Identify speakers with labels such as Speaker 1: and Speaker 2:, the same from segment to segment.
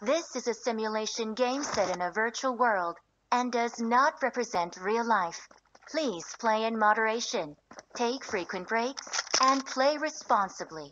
Speaker 1: This is a simulation game set in a virtual world and does not represent real life. Please play in moderation, take frequent breaks, and play responsibly.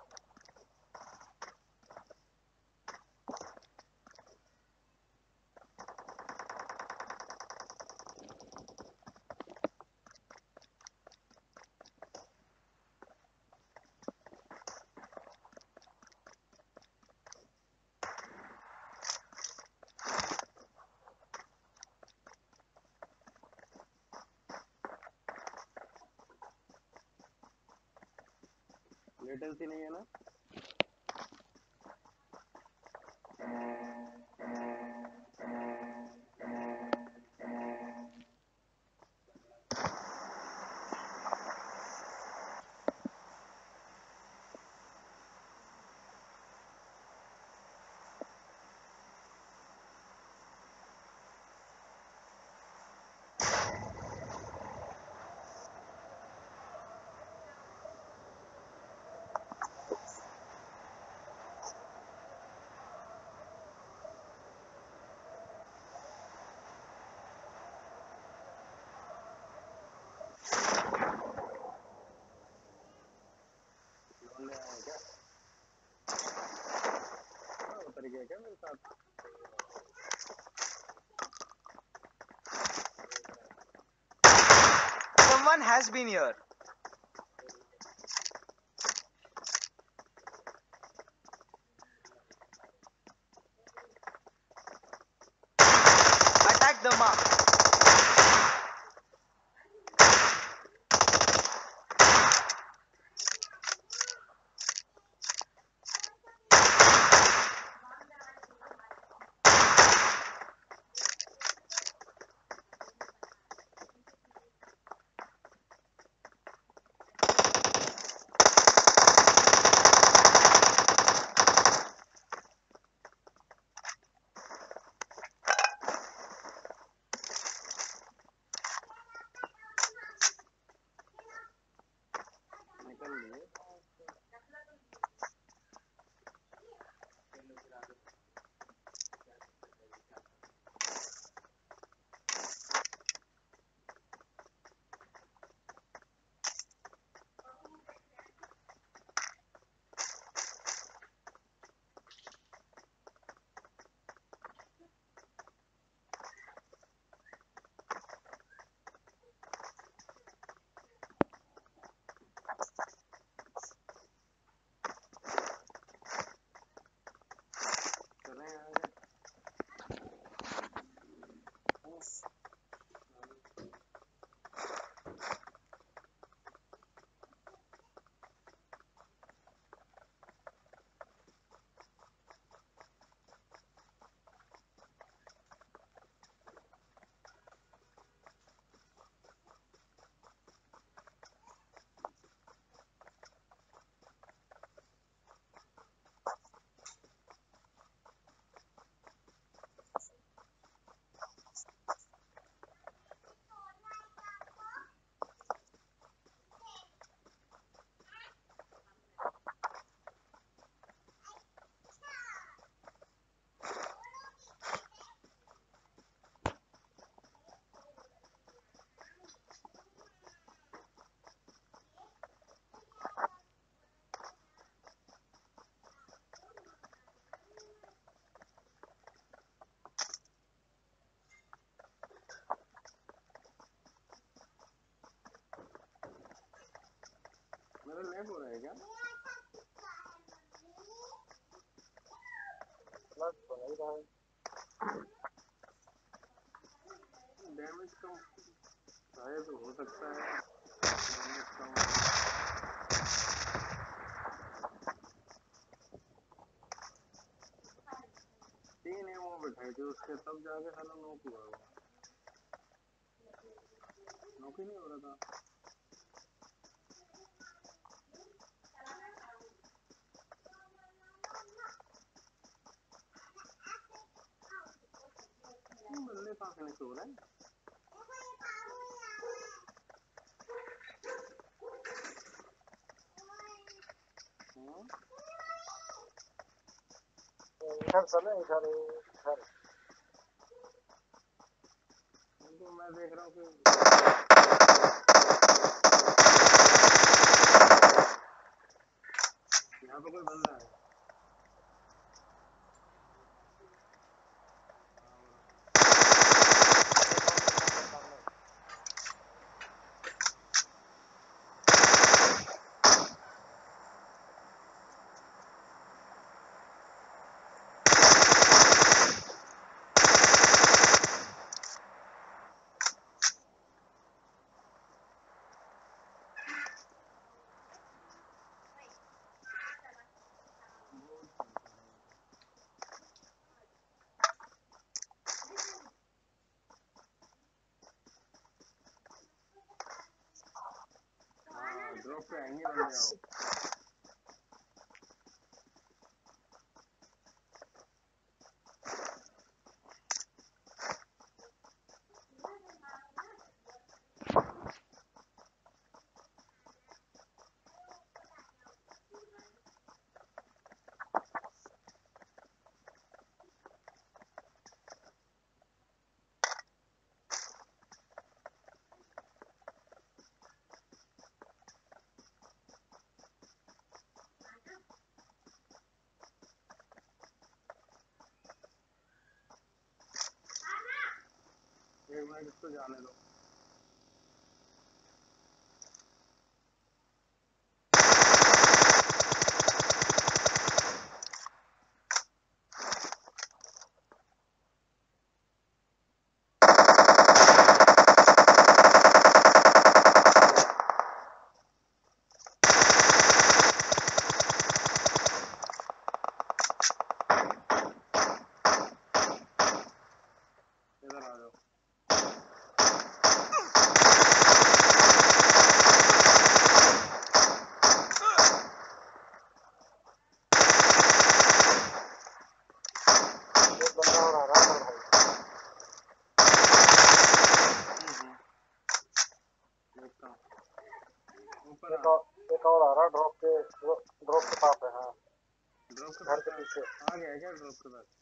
Speaker 2: Latency नहीं है ना क्या मेरे साथ
Speaker 3: Someone has been here. Attack the mark.
Speaker 2: मेरा lag हो रहा है क्या बस तो नहीं रहा है डैमेज कम शायद हो सकता है डैमेज कम तीन एमओ बैठाए थे उसके तब जाके साला नॉक हुआ वो नॉक ही नहीं हो रहा था बंदे कहाँ फिनिश हो रहे हैं हाँ इधर चले इधर इधर तो मैं देख रहा हूँ कि यहाँ पे कोई बंदा है। ड्रॉप पे आएंगे बंदे आओ। एक मिनट इसको जाने दो। इधर आ जाओ। ऊपर
Speaker 4: एक और आ रहा ड्रॉप के पास है। हाँ
Speaker 2: ड्रॉप के
Speaker 4: घर के पीछे
Speaker 2: आ गया क्या ड्रॉप के पास?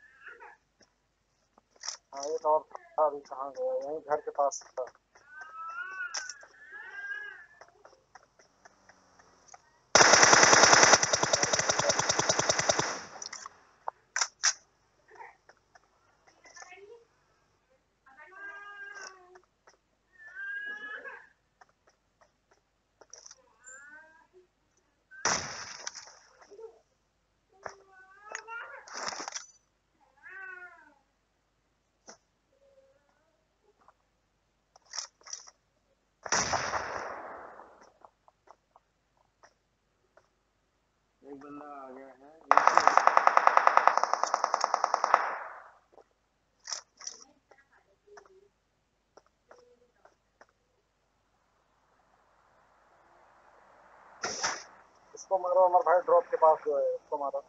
Speaker 4: हाँ एक और था, अभी कहाँ गया? यहीं घर के पास था।
Speaker 2: एक बंदा आ गया है।
Speaker 4: इसको मारो अमर भाई, ड्रॉप के पास जो है इसको मारो।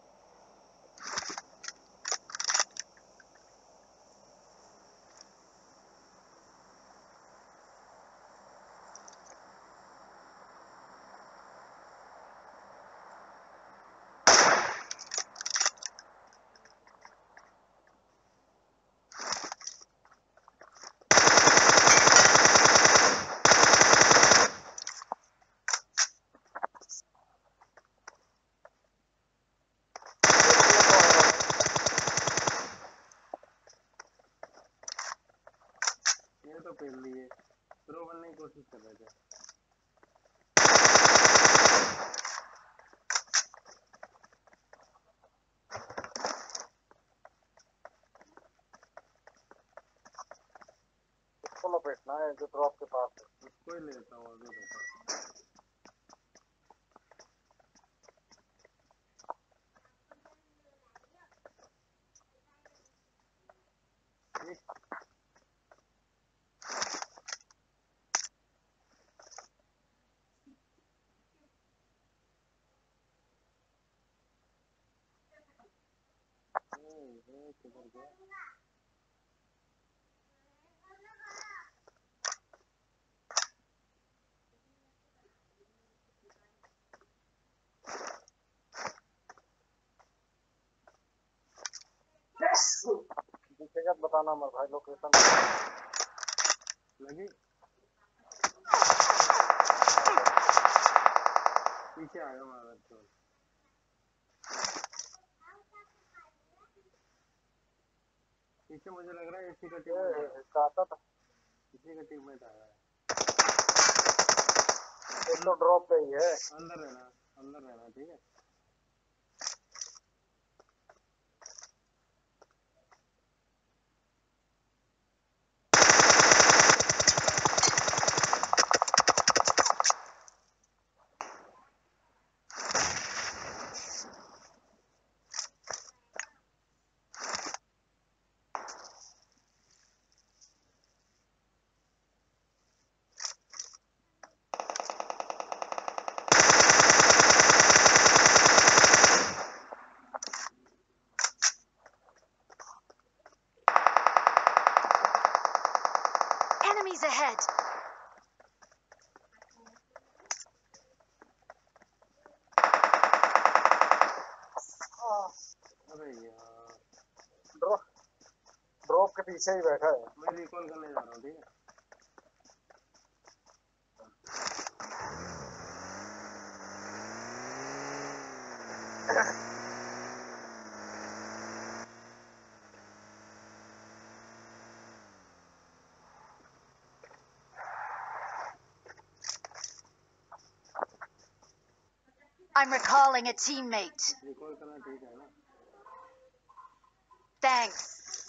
Speaker 2: ये तो पेल लिए, थ्रो बनने की कोशिश कर रहे थे।
Speaker 4: इसको लपेटना है जो ड्रॉप के पास है।
Speaker 2: उसको ही लेता हूँ अभी देखो। किधर गया?
Speaker 4: व्यक्तिगत बताना मत भाई, लोकेशन
Speaker 2: लगी पीछे आएगा मारा तो पीछे मुझे लग रहा है इसी का टीम
Speaker 4: काटा था,
Speaker 2: इसी का टीम में था
Speaker 4: एक तो ड्रॉप पे ही है।
Speaker 2: अंदर रहना ठीक है।
Speaker 1: Enemies ahead!
Speaker 2: अरे यार
Speaker 4: ड्रॉप के पीछे ही बैठा है।
Speaker 2: मैं रिकॉल करने जा रहा हूँ ठीक है।
Speaker 1: I'm recalling a teammate.
Speaker 2: Recall करना ठीक है ना।
Speaker 1: Thanks.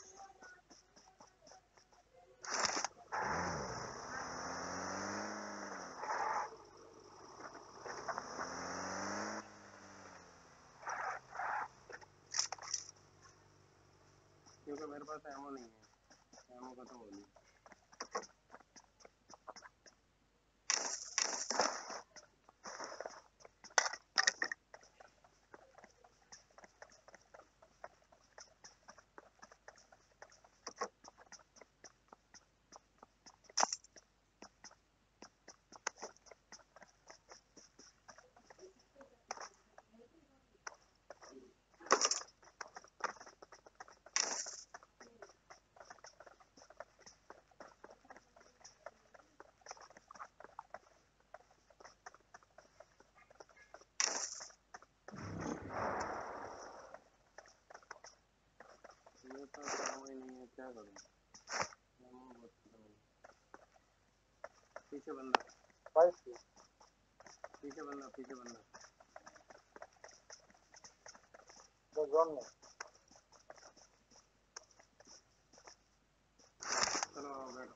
Speaker 2: क्योंकि मेरे पास एमो नहीं है, एमो खत्म हो गई। मेरे पास एमो ही नहीं है, क्या करूँ? एमो बहुत खत्म है। पीछे बंदा
Speaker 4: जोन में
Speaker 2: चलो बैठो।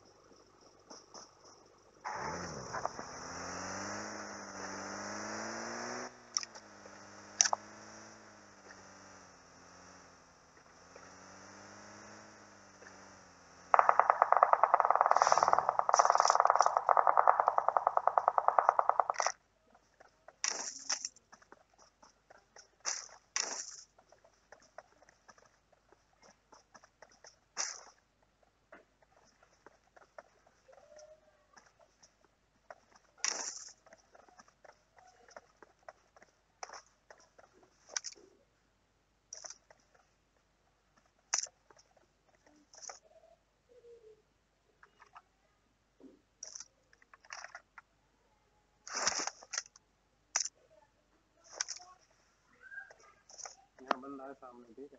Speaker 2: यहाँ बंदा है सामने ठीक है।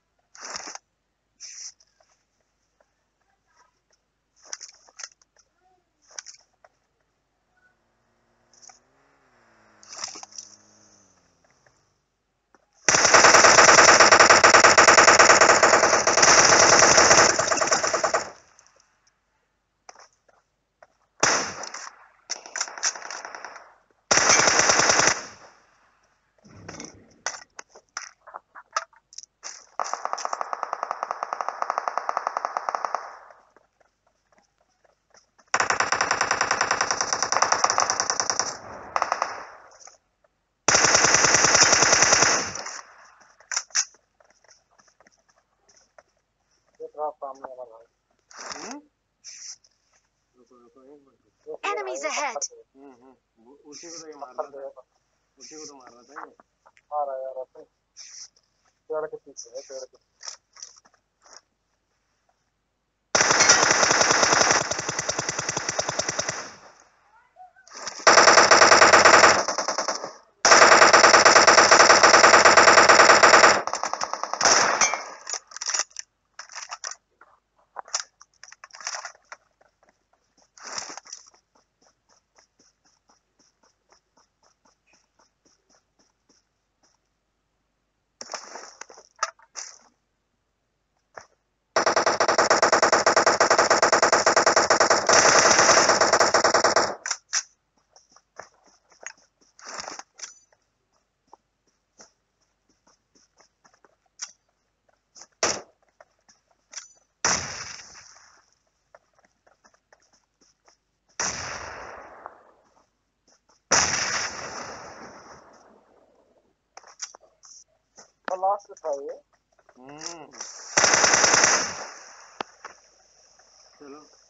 Speaker 4: सामने वाला भाई।
Speaker 2: रुको एक मिनट।
Speaker 1: Enemies ahead!
Speaker 2: उसी को तो ये मार रहा था, उसी को तो मार रहा था ये।
Speaker 4: आ रहा है यार, पेड़ के पीछे है, पेड़ के से था ये।
Speaker 2: चलो